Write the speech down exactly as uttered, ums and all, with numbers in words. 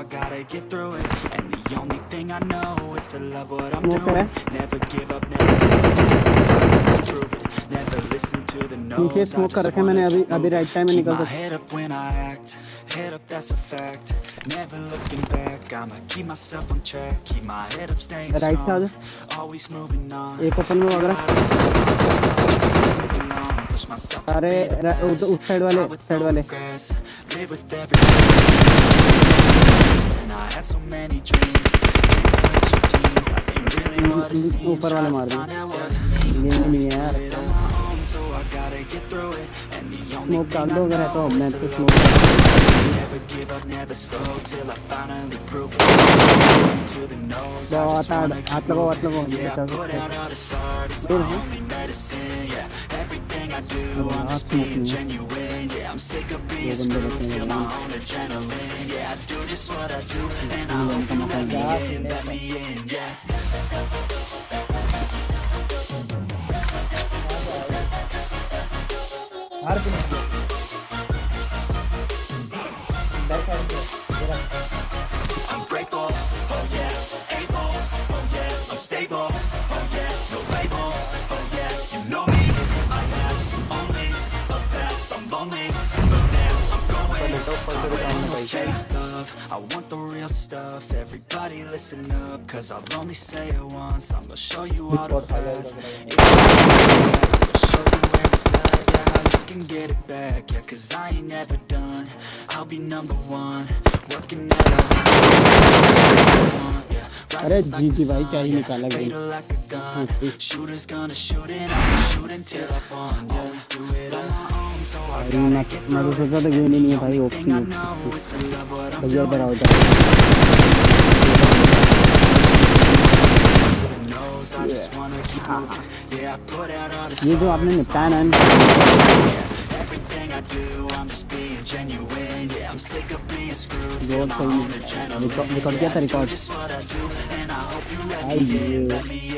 I gotta get through it. And the only thing I know is to love what I'm doing. Never give up, never stop until I prove it. Never listen to the no's. I just wanna keep my head up when I act. Head up, that's a fact. Never looking back. I'ma keep myself on track. Keep my head up, staying strong. Always moving on. एक open में वगैरह अरे उस side वाले side वाले ऊपर वाले मार दिए नहीं है यार स्मोक डाल दो अगर है तो मैं तो स्मोक हाथ हाथ लगाओ हाथ लगाओ I do, I'm just being genuine. Yeah, I'm sick of being screwed. Feel my own adrenaline. Yeah, I do just what I do, and I hope you let me in, let me in. Yeah. I'm grateful. Oh yeah, able. Oh yeah, I'm stable. Oh yeah, no label. Oh yeah, you know me. I want the real stuff, everybody listen up, cause I'll only say it once. I'ma show you all the path. If you show you where it's at, yeah, how you can get it back. Yeah, cause I ain't never done, I'll be number one. Working at a अरे जी जी भाई क्या ही निकाला गया shooters gonna shoot and I'll shoot until I fall. Always do it on my own, so I gotta get through it. The only thing I know is to love what I'm doing. I just wanna keep moving. Yeah, I put out all the ये जो आपने निपटाया ना everything I do, I'm just being genuine. Yeah, I'm sick of being screwed. Feel my own adrenaline. Record किया था record just what I do, and I hope you let me in, let me in.